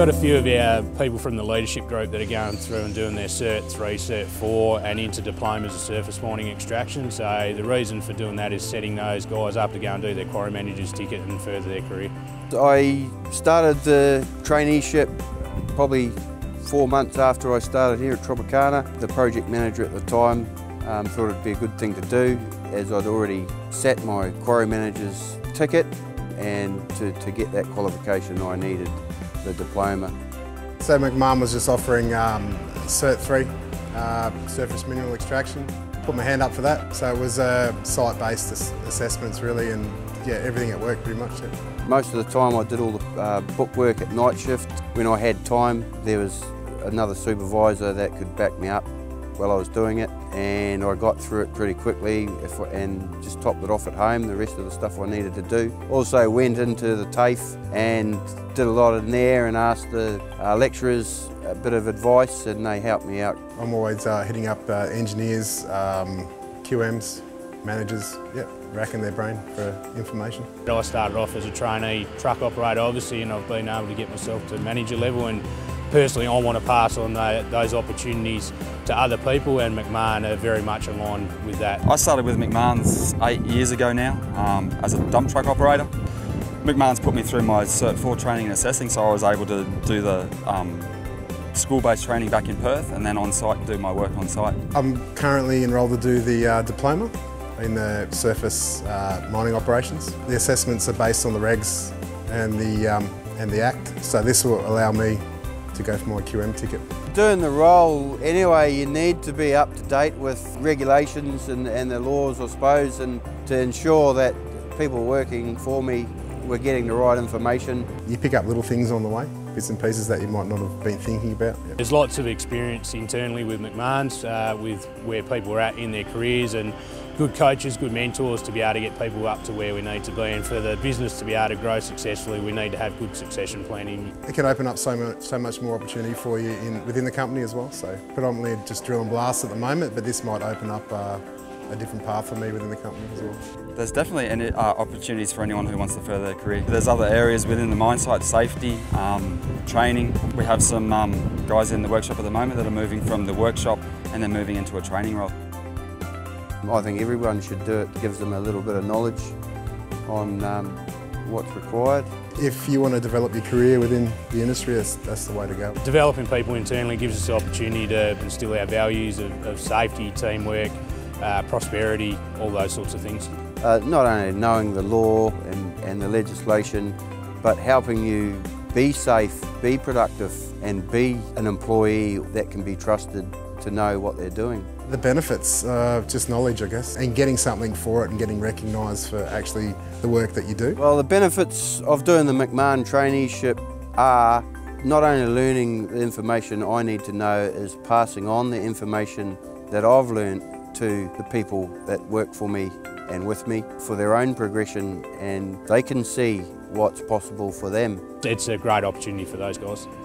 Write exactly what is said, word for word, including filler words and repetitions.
got a few of our people from the leadership group that are going through and doing their Cert three, Cert four and into diplomas of surface mining extraction. So the reason for doing that is setting those guys up to go and do their quarry manager's ticket and further their career. I started the traineeship probably four months after I started here at Tropicana. The project manager at the time um, thought it'd be a good thing to do, as I'd already set my quarry manager's ticket, and to, to get that qualification I needed the diploma. So Macmahon was just offering um, Cert three, uh, surface mineral extraction. Put my hand up for that. So it was uh, site-based ass assessments really, and yeah, everything at work pretty much. Yeah. Most of the time I did all the uh, book work at night shift. When I had time, there was another supervisor that could back me up while I was doing it, and I got through it pretty quickly if I, and just topped it off at home, the rest of the stuff I needed to do. Also went into the TAFE and did a lot in there and asked the uh, lecturers a bit of advice, and they helped me out. I'm always uh, hitting up uh, engineers, um, Q Ms, managers, yeah, racking their brain for information. I started off as a trainee truck operator obviously, and I've been able to get myself to manager level, and personally I want to pass on the, those opportunities to other people, and Macmahon are very much aligned with that. I started with Macmahon's eight years ago now um, as a dump truck operator. Macmahon's put me through my Cert four training and assessing, so I was able to do the um, school-based training back in Perth, and then on site do my work on site. I'm currently enrolled to do the uh, diploma in the surface uh, mining operations. The assessments are based on the regs and the, um, and the Act, so this will allow me to go for my Q M ticket. Doing the role anyway, you need to be up to date with regulations and, and the laws, I suppose, and to ensure that people working for me were getting the right information. You pick up little things on the way, bits and pieces that you might not have been thinking about. Yeah. There's lots of experience internally with Macmahon's, uh, with where people are at in their careers, and good coaches, good mentors to be able to get people up to where we need to be, and for the business to be able to grow successfully we need to have good succession planning. It can open up so much, so much more opportunity for you in, within the company as well. So predominantly just drill and blast at the moment, but this might open up uh, a different path for me within the company as well. There's definitely any, uh, opportunities for anyone who wants to further their career. There's other areas within the mine site, safety, um, training. We have some um, guys in the workshop at the moment that are moving from the workshop and then moving into a training role. I think everyone should do it. It gives them a little bit of knowledge on um, what's required. If you want to develop your career within the industry, that's, that's the way to go. Developing people internally gives us the opportunity to instill our values of, of safety, teamwork, uh, prosperity, all those sorts of things. Uh, not only knowing the law and, and the legislation, but helping you be safe, be productive, and be an employee that can be trusted to know what they're doing. The benefits, uh, just knowledge I guess, and getting something for it and getting recognised for actually the work that you do. Well, the benefits of doing the Macmahon traineeship are not only learning the information I need to know, is passing on the information that I've learned to the people that work for me and with me for their own progression, and they can see what's possible for them. It's a great opportunity for those guys.